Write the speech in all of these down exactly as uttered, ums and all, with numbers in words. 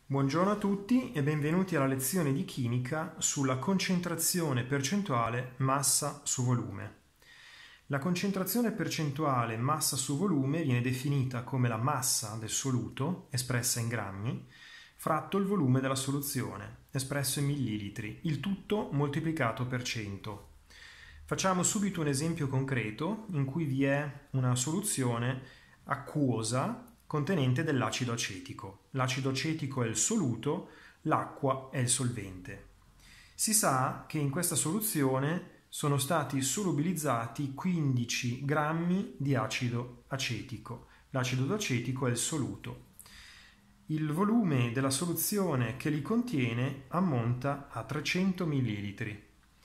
Buongiorno a tutti e benvenuti alla lezione di chimica sulla concentrazione percentuale massa su volume. La concentrazione percentuale massa su volume viene definita come la massa del soluto, espressa in grammi, fratto il volume della soluzione, espresso in millilitri, il tutto moltiplicato per cento. Facciamo subito un esempio concreto in cui vi è una soluzione acquosa contenente dell'acido acetico. L'acido acetico è il soluto, l'acqua è il solvente. Si sa che in questa soluzione sono stati solubilizzati quindici grammi di acido acetico. L'acido acetico è il soluto. Il volume della soluzione che li contiene ammonta a trecento millilitri.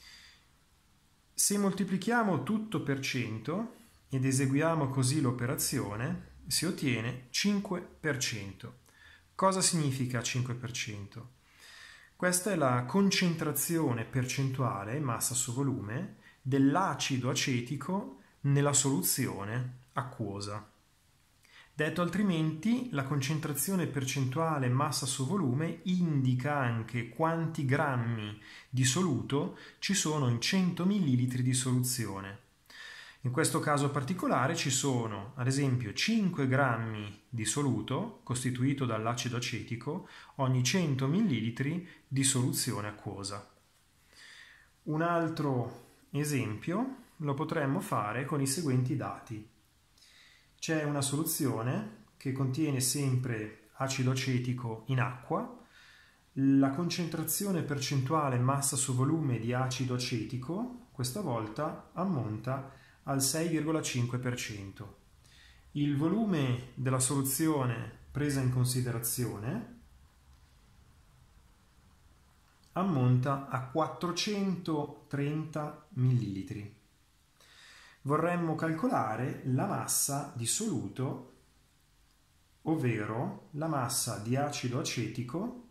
Se moltiplichiamo tutto per cento ed eseguiamo così l'operazione, si ottiene cinque per cento. Cosa significa cinque per cento? Questa è la concentrazione percentuale, massa su volume, dell'acido acetico nella soluzione acquosa. Detto altrimenti, la concentrazione percentuale massa su volume indica anche quanti grammi di soluto ci sono in cento millilitri di soluzione. In questo caso particolare ci sono, ad esempio, cinque grammi di soluto costituito dall'acido acetico ogni cento millilitri di soluzione acquosa. Un altro esempio lo potremmo fare con i seguenti dati. C'è una soluzione che contiene sempre acido acetico in acqua. La concentrazione percentuale massa su volume di acido acetico questa volta ammonta al sei virgola cinque per cento. Il volume della soluzione presa in considerazione ammonta a quattrocentotrenta millilitri. Vorremmo calcolare la massa di soluto, ovvero la massa di acido acetico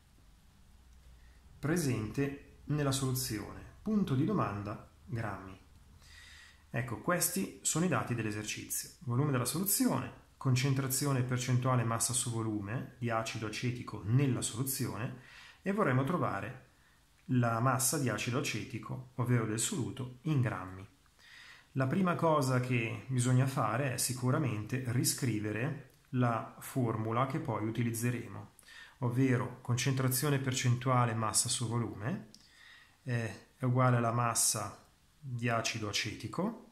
presente nella soluzione. Punto di domanda, grammi. Ecco, questi sono i dati dell'esercizio. Volume della soluzione, concentrazione percentuale massa su volume di acido acetico nella soluzione e vorremmo trovare la massa di acido acetico, ovvero del soluto, in grammi. La prima cosa che bisogna fare è sicuramente riscrivere la formula che poi utilizzeremo, ovvero concentrazione percentuale massa su volume è uguale alla massa di acido acetico.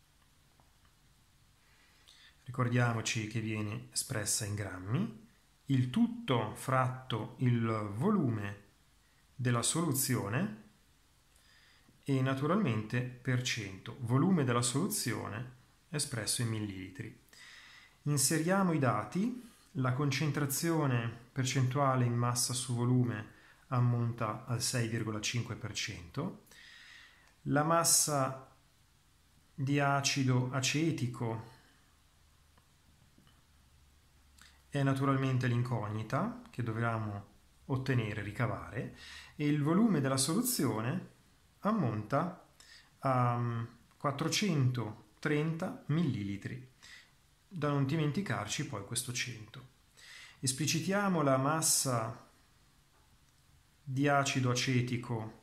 Ricordiamoci che viene espressa in grammi, il tutto fratto il volume della soluzione e naturalmente per cento, volume della soluzione espresso in millilitri. Inseriamo i dati, la concentrazione percentuale in massa su volume ammonta al sei virgola cinque per cento, la massa di acido acetico è naturalmente l'incognita che dobbiamo ottenere, ricavare, e il volume della soluzione ammonta a quattrocentotrenta millilitri. Da non dimenticarci poi questo cento. Esplicitiamo la massa di acido acetico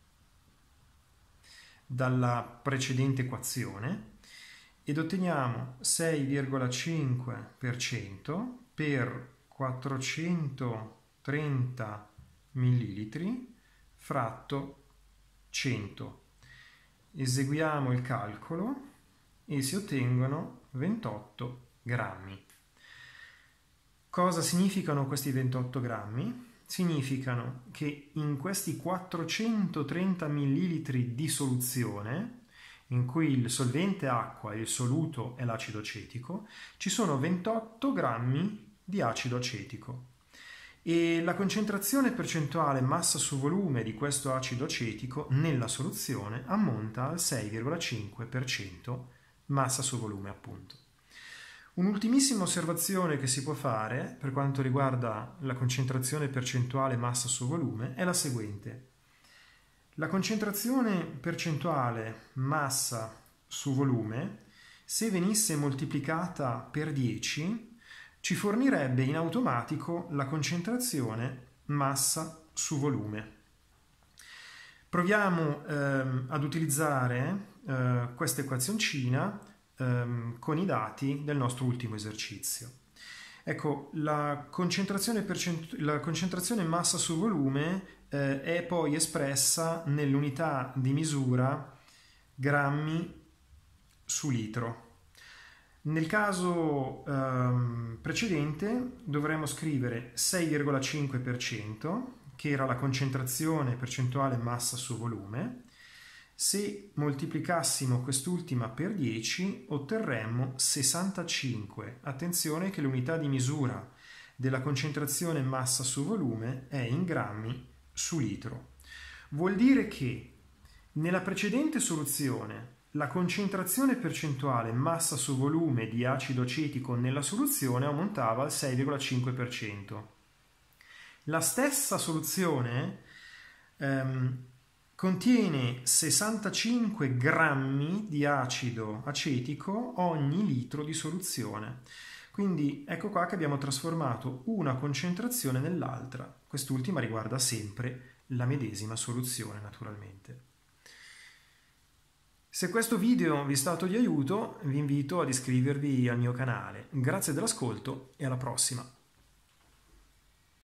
dalla precedente equazione ed otteniamo sei virgola cinque per cento per quattrocentotrenta millilitri fratto cento. Eseguiamo il calcolo e si ottengono ventotto grammi. Cosa significano questi ventotto grammi? Significano che in questi quattrocentotrenta millilitri di soluzione, in cui il solvente è acqua e il soluto è l'acido acetico, ci sono ventotto grammi di acido acetico. E la concentrazione percentuale massa su volume di questo acido acetico nella soluzione ammonta al sei virgola cinque per cento massa su volume, appunto. Un'ultimissima osservazione che si può fare per quanto riguarda la concentrazione percentuale massa su volume è la seguente. La concentrazione percentuale massa su volume, se venisse moltiplicata per dieci, ci fornirebbe in automatico la concentrazione massa su volume. Proviamo ehm, ad utilizzare eh, questa equazioncina ehm, con i dati del nostro ultimo esercizio. Ecco, la concentrazione, la concentrazione massa su volume eh, è poi espressa nell'unità di misura grammi su litro. Nel caso ehm, precedente dovremmo scrivere sei virgola cinque per cento, che era la concentrazione percentuale massa su volume. Se moltiplicassimo quest'ultima per dieci otterremmo sessantacinque. Attenzione che l'unità di misura della concentrazione massa su volume è in grammi su litro. Vuol dire che nella precedente soluzione la concentrazione percentuale massa su volume di acido acetico nella soluzione aumentava al sei virgola cinque per cento. La stessa soluzione ehm, contiene sessantacinque grammi di acido acetico ogni litro di soluzione. Quindi ecco qua che abbiamo trasformato una concentrazione nell'altra. Quest'ultima riguarda sempre la medesima soluzione, naturalmente. Se questo video vi è stato di aiuto, vi invito ad iscrivervi al mio canale. Grazie dell'ascolto e alla prossima!